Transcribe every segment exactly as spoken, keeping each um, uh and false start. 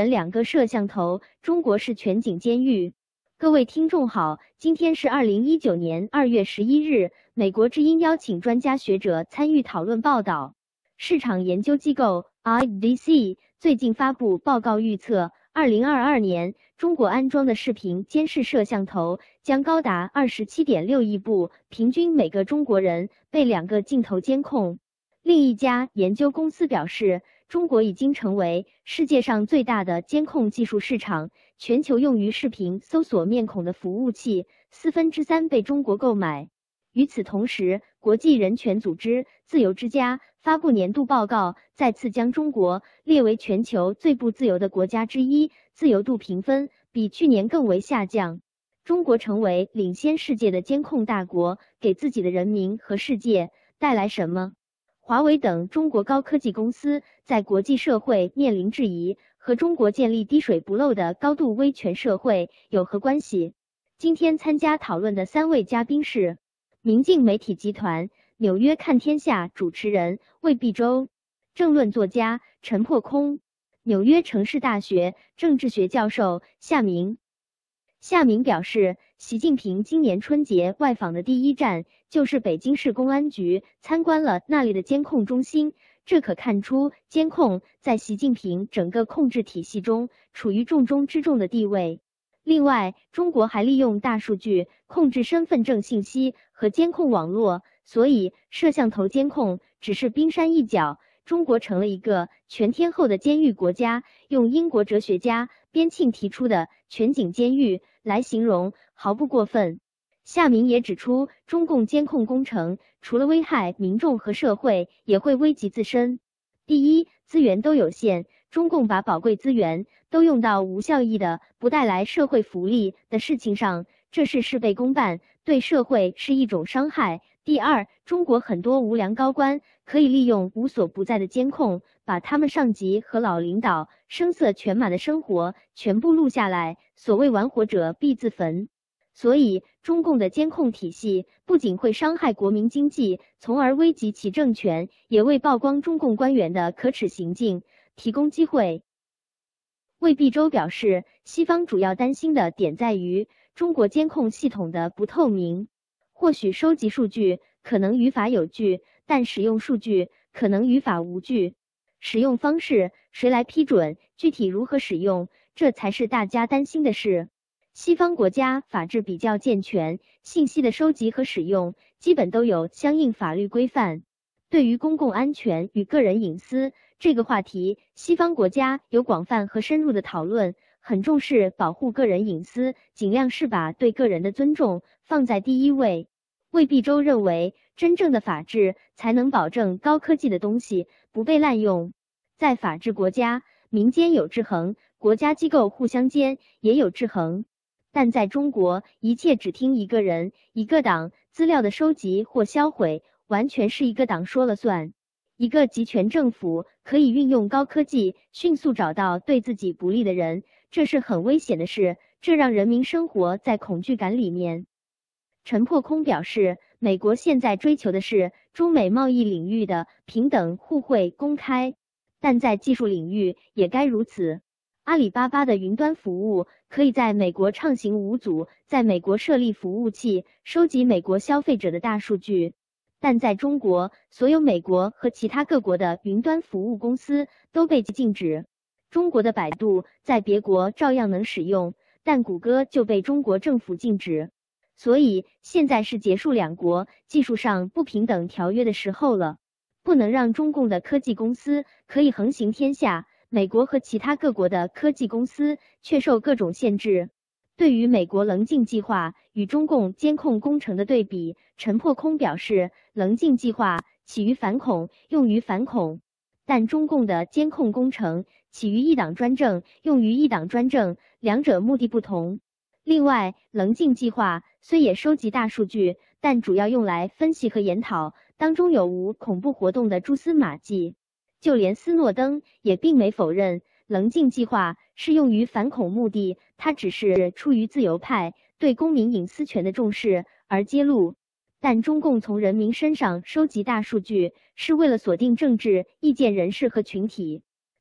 人两个摄像头，中国式全景监狱。各位听众好，今天是二零一九年二月十一日，美国之音邀请专家学者参与讨论报道。市场研究机构 I D C 最近发布报告预测，二零二二年中国安装的视频监视摄像头将高达 二十七点六亿部，平均每个中国人被两个镜头监控。另一家研究公司表示，中国已经成为世界上最大的监控技术市场，全球用于视频搜索面孔的服务器四分之三被中国购买。与此同时，国际人权组织自由之家发布年度报告，再次将中国列为全球最不自由的国家之一，自由度评分比去年更为下降。中国成为领先世界的监控大国，给自己的人民和世界带来什么？华为等中国高科技公司在国际社会面临质疑，和中国建立滴水不漏的高度威权社会有何关系？今天参加讨论的三位嘉宾是明镜媒体集团纽约看天下主持人魏必洲，政论作家陈破空，纽约城市大学政治学教授夏明。夏明表示，习近平今年春节外访的第一站就是北京市公安局，参观了那里的监控中心，这可看出监控在习近平整个控制体系中处于重中之重的地位。另外，中国还利用大数据控制身份证信息和监控网络，所以摄像头监控只是冰山一角，中国成了一个全天候的监狱国家，用英国哲学家边沁提出的全景监狱来形容毫不过分。夏明也指出，中共监控工程除了危害民众和社会，也会危及自身。第一，资源都有限，中共把宝贵资源都用到无效益的、不带来社会福利的事情上，这是事倍功半，对社会是一种伤害。第二，中国很多无良高官可以利用无所不在的监控，把他们上级和老领导声色犬马的生活全部录下来，所谓玩火者必自焚。所以，中共的监控体系不仅会伤害国民经济，从而危及其政权，也为曝光中共官员的可耻行径提供机会。魏必洲表示，西方主要担心的点在于中国监控系统的不透明。或许收集数据可能于法有据，但使用数据可能于法无据。使用方式谁来批准，具体如何使用，这才是大家担心的事。西方国家法制比较健全，信息的收集和使用基本都有相应法律规范。对于公共安全与个人隐私这个话题，西方国家有广泛和深入的讨论，很重视保护个人隐私，尽量是把对个人的尊重放在第一位。魏必洲认为，真正的法治才能保证高科技的东西不被滥用。在法治国家，民间有制衡，国家机构互相间也有制衡。但在中国，一切只听一个人、一个党，资料的收集或销毁完全是一个党说了算。一个集权政府可以运用高科技迅速找到对自己不利的人，这是很危险的事，这让人民生活在恐惧感里面。陈破空表示，美国现在追求的是中美贸易领域的平等、互惠、公开，但在技术领域也该如此。阿里巴巴的云端服务可以在美国畅行无阻，在美国设立服务器，收集美国消费者的大数据。但在中国，所有美国和其他各国的云端服务公司都被禁止。中国的百度在别国照样能使用，但谷歌就被中国政府禁止。所以，现在是结束两国技术上不平等条约的时候了，不能让中共的科技公司可以横行天下，美国和其他各国的科技公司却受各种限制。对于美国棱镜计划与中共监控工程的对比，陈破空表示，棱镜计划起于反恐，用于反恐，但中共的监控工程起于一党专政，用于一党专政，两者目的不同。另外，棱镜计划虽也收集大数据，但主要用来分析和研讨当中有无恐怖活动的蛛丝马迹。就连斯诺登也并没否认棱镜计划是用于反恐目的，他只是出于自由派对公民隐私权的重视而揭露。但中共从人民身上收集大数据，是为了锁定政治意见人士和群体。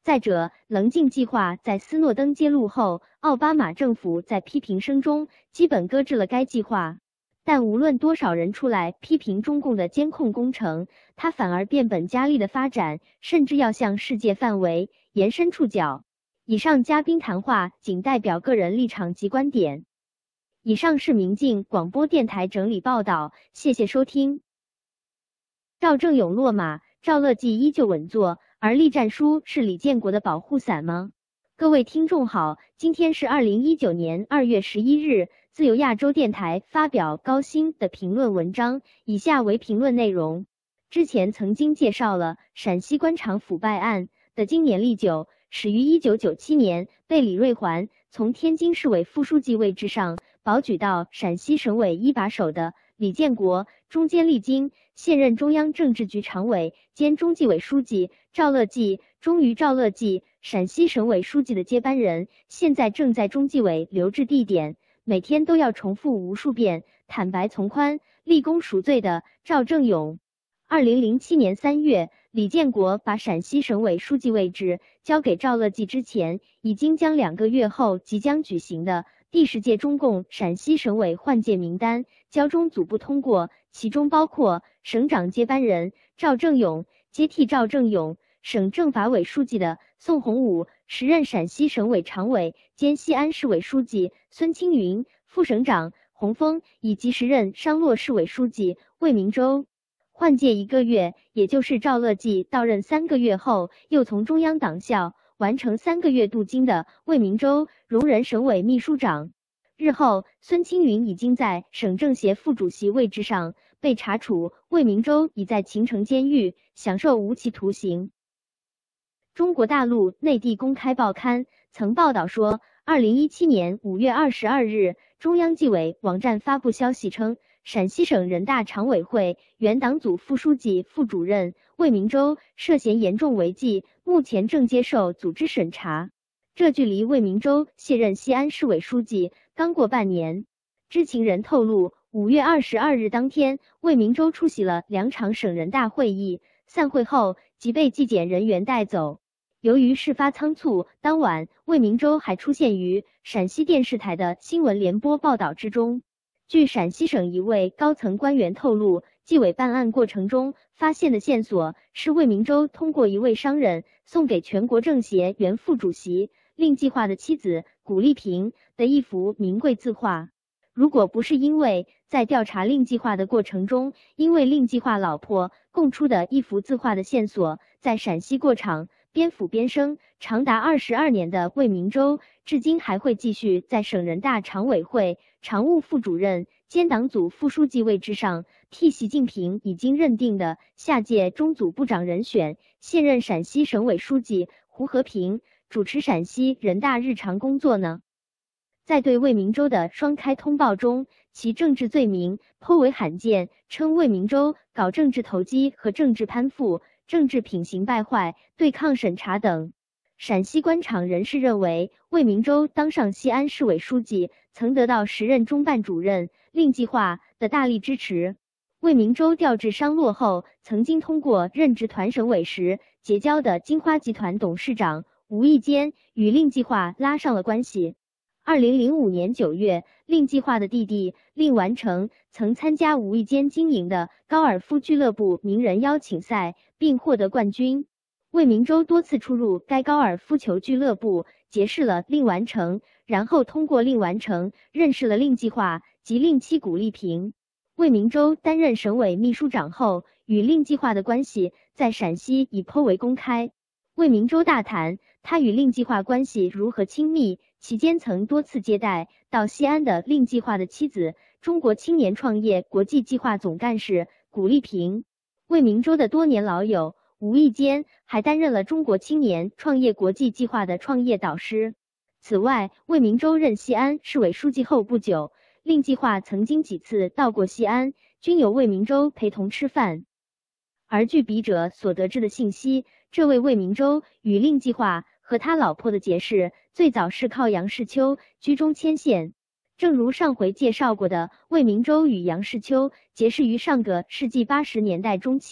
再者，棱镜计划在斯诺登揭露后，奥巴马政府在批评声中基本搁置了该计划。但无论多少人出来批评中共的监控工程，它反而变本加厉的发展，甚至要向世界范围延伸触角。以上嘉宾谈话仅代表个人立场及观点。以上是明镜广播电台整理报道，谢谢收听。赵正永落马，赵乐际依旧稳坐，而栗战书是李建国的保护伞吗？各位听众好，今天是二零一九年二月十一日，自由亚洲电台发表高薪的评论文章，以下为评论内容。之前曾经介绍了陕西官场腐败案的经年历久，始于一九九七年，被李瑞环从天津市委副书记位置上保举到陕西省委一把手的李建国，中间历经现任中央政治局常委兼中纪委书记赵乐际，终于赵乐际陕西省委书记的接班人，现在正在中纪委留置地点，每天都要重复无数遍坦白从宽、立功赎罪的赵正永。二零零七年三月，李建国把陕西省委书记位置交给赵乐际之前，已经将两个月后即将举行的第十届中共陕西省委换届名单交中组部通过，其中包括省长接班人赵正永，接替赵正永省政法委书记的宋洪武，时任陕西省委常委兼西安市委书记孙青云，副省长洪峰，以及时任商洛市委书记魏明洲。换届一个月，也就是赵乐际到任三个月后，又从中央党校完成三个月镀金的魏明洲荣任省委秘书长。日后，孙青云已经在省政协副主席位置上被查处，魏明洲已在秦城监狱享受无期徒刑。中国大陆内地公开报刊曾报道说，二零一七年五月二十二日，中央纪委网站发布消息称，陕西省人大常委会原党组副书记、副主任魏明洲涉嫌严重违纪，目前正接受组织审查。这距离魏明洲卸任西安市委书记刚过半年。知情人透露，五月二十二日当天，魏明洲出席了两场省人大会议，散会后即被纪检人员带走。由于事发仓促，当晚魏明洲还出现于陕西电视台的新闻联播报道之中。据陕西省一位高层官员透露，纪委办案过程中发现的线索是魏明洲通过一位商人送给全国政协原副主席令计划的妻子古丽萍的一幅名贵字画。如果不是因为在调查令计划的过程中，因为令计划老婆供出的一幅字画的线索在陕西过场，边抚边生长达二十二年的魏明洲，至今还会继续在省人大常委会常务副主任兼党组副书记位置上，替习近平已经认定的下届中组部长人选现任陕西省委书记胡和平主持陕西人大日常工作呢？在对魏明洲的双开通报中，其政治罪名颇为罕见，称魏明洲搞政治投机和政治攀附、政治品行败坏、对抗审查等。陕西官场人士认为，魏明洲当上西安市委书记曾得到时任中办主任令计划的大力支持。魏明洲调至商洛后，曾经通过任职团省委时结交的金花集团董事长无意间与令计划拉上了关系。二零零五年九月，令计划的弟弟令完成曾参加无意间经营的高尔夫俱乐部名人邀请赛，并获得冠军。魏明洲多次出入该高尔夫球俱乐部，结识了令完成，然后通过令完成认识了令计划及令妻古丽萍。魏明洲担任省委秘书长后，与令计划的关系在陕西已颇为公开。魏明洲大谈他与令计划关系如何亲密，期间曾多次接待到西安的令计划的妻子，中国青年创业国际计划总干事古丽萍。魏明洲的多年老友无意间还担任了中国青年创业国际计划的创业导师。此外，魏明洲任西安市委书记后不久，令计划曾经几次到过西安，均由魏明洲陪同吃饭。而据笔者所得知的信息，这位魏明洲与令计划和他老婆的结识，最早是靠杨世秋居中牵线。正如上回介绍过的，魏明洲与杨世秋结识于上个世纪八十年代中期，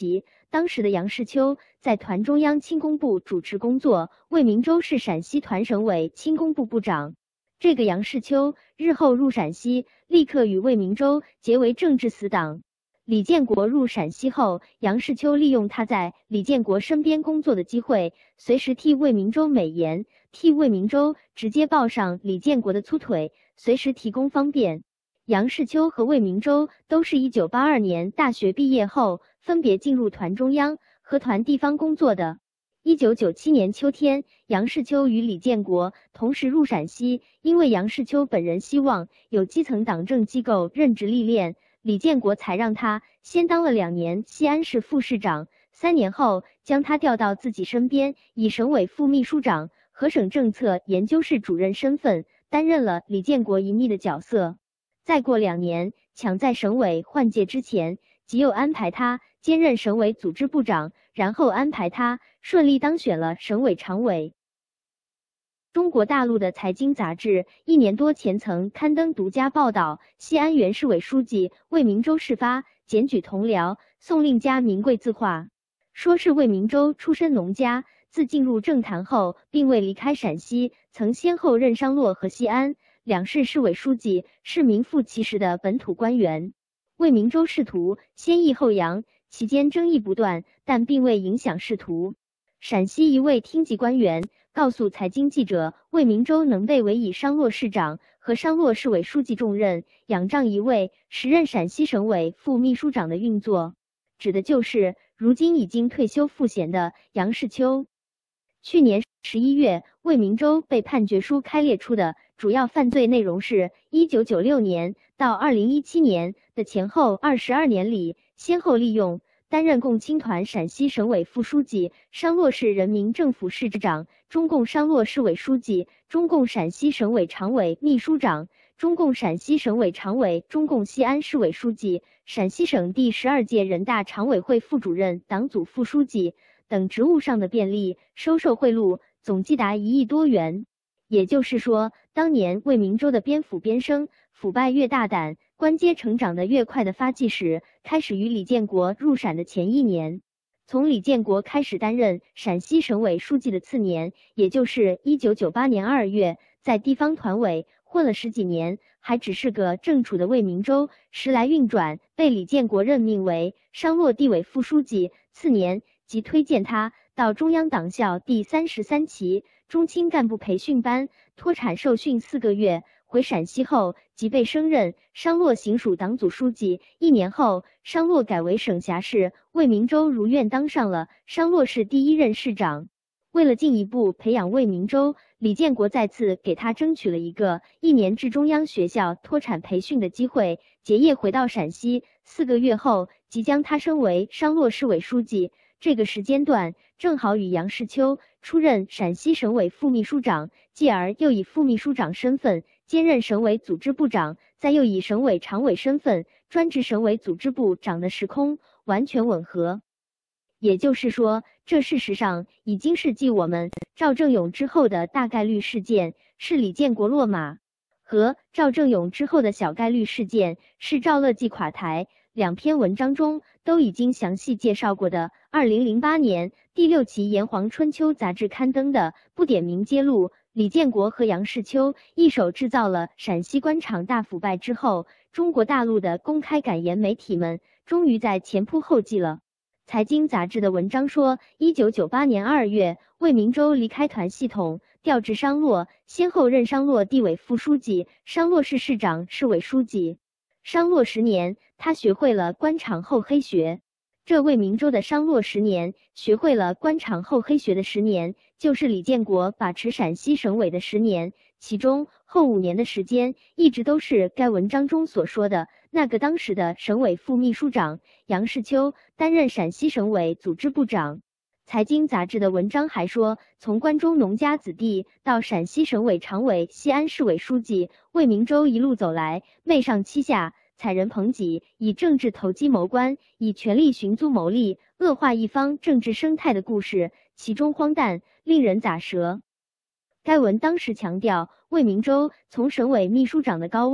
当时的杨世秋在团中央轻工部主持工作，魏明洲是陕西团省委轻工部部长。这个杨世秋日后入陕西，立刻与魏明洲结为政治死党。李建国入陕西后，杨世秋利用他在李建国身边工作的机会，随时替魏明洲美言，替魏明洲直接抱上李建国的粗腿，随时提供方便。杨世秋和魏明洲都是一九八二年大学毕业后，分别进入团中央和团地方工作的。一九九七年秋天，杨世秋与李建国同时入陕西，因为杨世秋本人希望有基层党政机构任职历练，李建国才让他先当了两年西安市副市长，三年后将他调到自己身边，以省委副秘书长和省政策研究室主任身份，担任了李建国一秘的角色。再过两年，抢在省委换届之前，即又安排他兼任省委组织部长，然后安排他顺利当选了省委常委。中国大陆的财经杂志一年多前曾刊登独家报道，西安原市委书记魏明洲事发，检举同僚宋令家名贵字画，说是魏明洲出身农家，自进入政坛后并未离开陕西，曾先后任商洛和西安两市市委书记，是名副其实的本土官员。魏明洲仕途先抑后扬，期间争议不断，但并未影响仕途。陕西一位厅级官员告诉财经记者，魏明洲能被委以商洛市长和商洛市委书记重任，仰仗一位时任陕西省委副秘书长的运作，指的就是如今已经退休赋闲的杨世秋。去年十一月，魏明洲被判决书开列出的主要犯罪内容是一九九六年到二零一七年的前后二十二年里，先后利用担任共青团陕西省委副书记、商洛市人民政府市长、中共商洛市委书记、中共陕西省委常委秘书长、中共陕西省委常委、中共西安市委书记、陕西省第十二届人大常委会副主任、党组副书记等职务上的便利，收受贿赂总计达一亿多元。也就是说，当年魏明洲的边腐边生、腐败越大胆、官阶成长得越快的发迹史，开始于李建国入陕的前一年。从李建国开始担任陕西省委书记的次年，也就是一九九八年二月，在地方团委混了十几年，还只是个正处的魏明洲，时来运转，被李建国任命为商洛地委副书记，次年即推荐他到中央党校第三十三期中青干部培训班脱产受训四个月，回陕西后即被升任商洛行署党组书记。一年后，商洛改为省辖市，魏明洲如愿当上了商洛市第一任市长。为了进一步培养魏明洲，李建国再次给他争取了一个一年至中央学校脱产培训的机会，结业回到陕西，四个月后即将他升为商洛市委书记。这个时间段正好与杨世秋出任陕西省委副秘书长，继而又以副秘书长身份兼任省委组织部长，再又以省委常委身份专职省委组织部长的时空完全吻合。也就是说，这事实上已经是继我们赵正永之后的大概率事件是李建国落马，和赵正永之后的小概率事件是赵乐际垮台两篇文章中都已经详细介绍过的二零零八年第六期《炎黄春秋》杂志刊登的不点名揭露李建国和杨世秋一手制造了陕西官场大腐败之后，中国大陆的公开敢言媒体们终于在前仆后继了。财经杂志的文章说，一九九八年二月，魏明洲离开团系统，调至商洛，先后任商洛地委副书记、商洛市市长、市委书记。商洛十年，他学会了官场厚黑学。这魏明洲的商洛十年，学会了官场厚黑学的十年，就是李建国把持陕西省委的十年，其中后五年的时间，一直都是该文章中所说的那个当时的省委副秘书长杨世秋担任陕西省委组织部长。财经杂志的文章还说，从关中农家子弟到陕西省委常委、西安市委书记，魏明洲一路走来，媚上欺下，踩人捧己，以政治投机谋官，以权力寻租牟利，恶化一方政治生态的故事，其中荒诞，令人咋舌。该文当时强调，魏明洲从省委秘书长的高位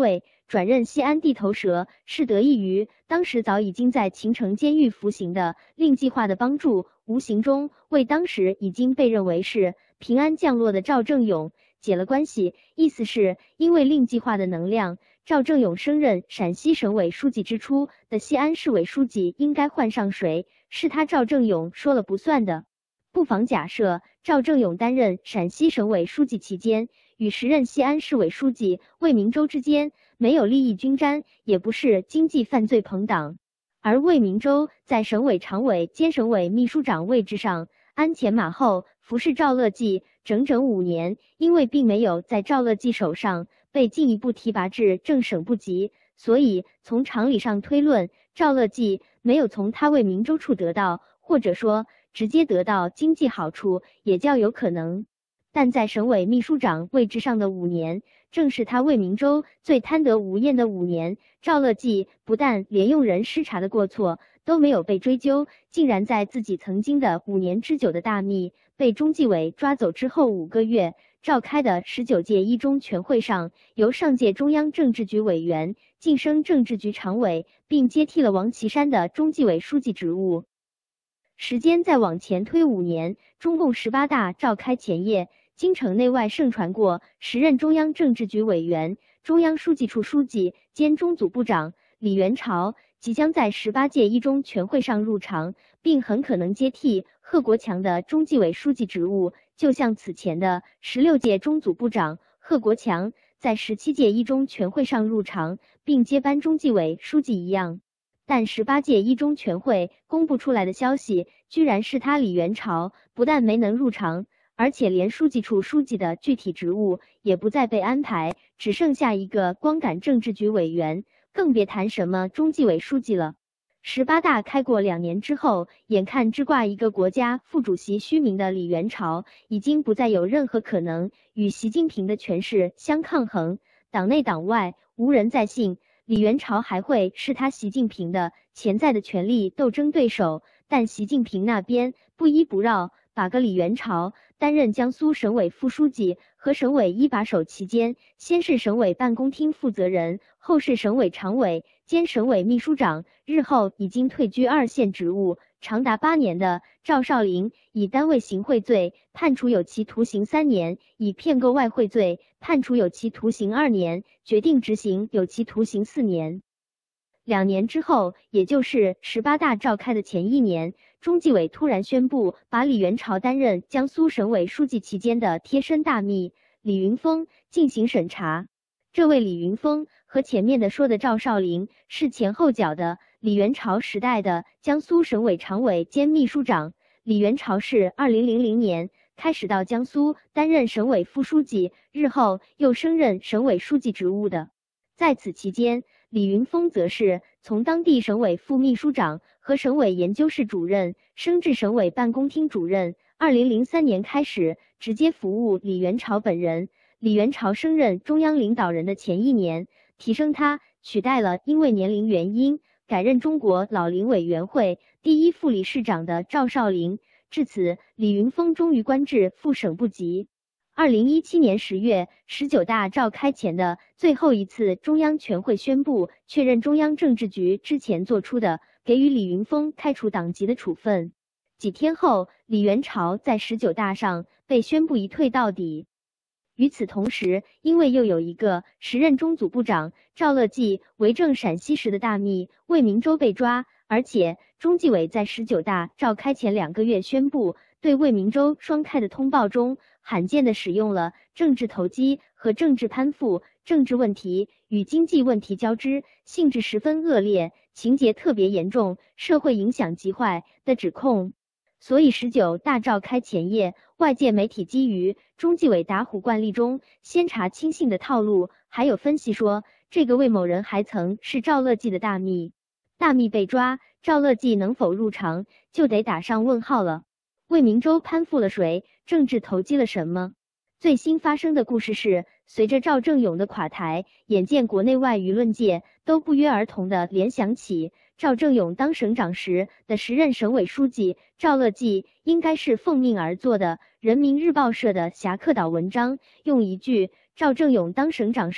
转任西安地头蛇，是得益于当时早已经在秦城监狱服刑的令计划的帮助，无形中为当时已经被认为是平安降落的赵正永解了关系。意思是因为令计划的能量，赵正永升任陕西省委书记之初的西安市委书记应该换上谁，是他赵正永说了不算的。不妨假设赵正永担任陕西省委书记期间，与时任西安市委书记魏明洲之间没有利益均沾，也不是经济犯罪朋党，而魏明洲在省委常委兼省委秘书长位置上鞍前马后服侍赵乐际整整五年，因为并没有在赵乐际手上被进一步提拔至正省部级，所以从常理上推论，赵乐际没有从他魏明洲处得到，或者说直接得到经济好处也较有可能。但在省委秘书长位置上的五年，正是他魏明洲最贪得无厌的五年。赵乐际不但连用人失察的过错都没有被追究，竟然在自己曾经的五年之久的大秘被中纪委抓走之后五个月召开的十九届一中全会上，由上届中央政治局委员晋升政治局常委，并接替了王岐山的中纪委书记职务。时间再往前推五年，中共十八大召开前夜，京城内外盛传过时任中央政治局委员、中央书记处书记兼中组部长李元朝即将在十八届一中全会上入常，并很可能接替贺国强的中纪委书记职务，就像此前的十六届中组部长贺国强在十七届一中全会上入常并接班中纪委书记一样。但十八届一中全会公布出来的消息，居然是他李元朝不但没能入常，而且连书记处书记的具体职务也不再被安排，只剩下一个光杆政治局委员，更别谈什么中纪委书记了。十八大开过两年之后，眼看只挂一个国家副主席虚名的李元朝，已经不再有任何可能与习近平的权势相抗衡，党内党外无人再信李元朝还会是他习近平的潜在的权力斗争对手。但习近平那边不依不饶，把个李元朝担任江苏省委副书记和省委一把手期间，先是省委办公厅负责人，后是省委常委兼省委秘书长，日后已经退居二线职务长达八年的赵少林，以单位行贿罪判处有期徒刑三年，以骗购外汇罪判处有期徒刑二年，决定执行有期徒刑四年。两年之后，也就是十八大召开的前一年，中纪委突然宣布把李元朝担任江苏省委书记期间的贴身大秘李云峰进行审查。这位李云峰和前面的说的赵少林是前后脚的。李元朝时代的江苏省委常委兼秘书长，李元朝是二零零零年开始到江苏担任省委副书记，日后又升任省委书记职务的。在此期间，李云峰则是从当地省委副秘书长和省委研究室主任升至省委办公厅主任。二零零三年开始直接服务李元朝本人。李元朝升任中央领导人的前一年，提升他取代了因为年龄原因改任中国老龄委员会第一副理事长的赵少林。至此，李云峰终于官至副省部级。二零一七年十月，十九大召开前的最后一次中央全会宣布确认中央政治局之前做出的给予李云峰开除党籍的处分。几天后，李元朝在十九大上被宣布一退到底。与此同时，因为又有一个时任中组部长赵乐际为政陕西时的大秘魏明洲被抓，而且中纪委在十九大召开前两个月宣布对魏明洲双开的通报中，罕见地使用了政治投机和政治攀附、政治问题与经济问题交织、性质十分恶劣、情节特别严重、社会影响极坏的指控。所以十九大召开前夜，外界媒体基于中纪委打虎惯例中先查亲信的套路，还有分析说这个魏某人还曾是赵乐际的大秘。大秘被抓，赵乐际能否入常就得打上问号了。魏明洲攀附了谁？政治投机了什么？最新发生的故事是，随着赵正永的垮台，眼见国内外舆论界都不约而同地联想起赵正永当省长时的时任省委书记赵乐际应该是奉命而做的。人民日报社的侠客岛文章用一句赵正永当省长时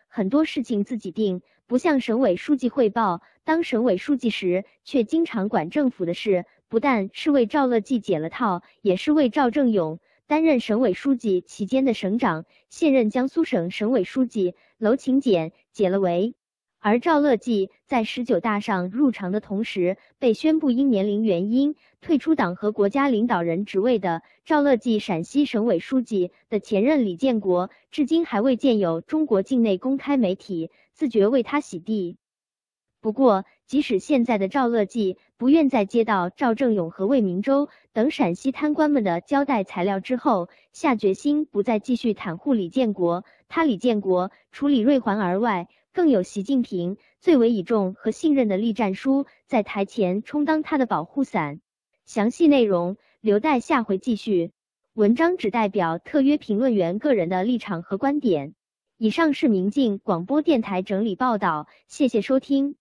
很多事情自己定，不向省委书记汇报。当省委书记时，却经常管政府的事，不但是为赵乐际解了套，也是为赵正永。担任省委书记期间的省长，现任江苏省省委书记娄勤俭解了围。而赵乐际在十九大上入场的同时，被宣布因年龄原因退出党和国家领导人职位的赵乐际陕西省委书记的前任李建国，至今还未见有中国境内公开媒体自觉为他洗地。不过，即使现在的赵乐际不愿在接到赵正永和魏明洲等陕西贪官们的交代材料之后，下决心不再继续袒护李建国，他李建国除李瑞环而外，更有习近平最为倚重和信任的栗战书在台前充当他的保护伞。详细内容留待下回继续。文章只代表特约评论员个人的立场和观点。以上是明镜广播电台整理报道，谢谢收听。